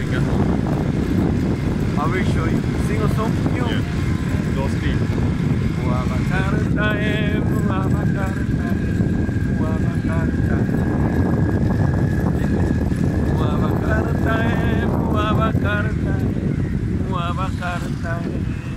Get home. I will show you. Sing a song? You. Yeah. Go speed. Muabakaratae, muabakaratae, muabakaratae. Muabakaratae, muabakaratae, muabakaratae.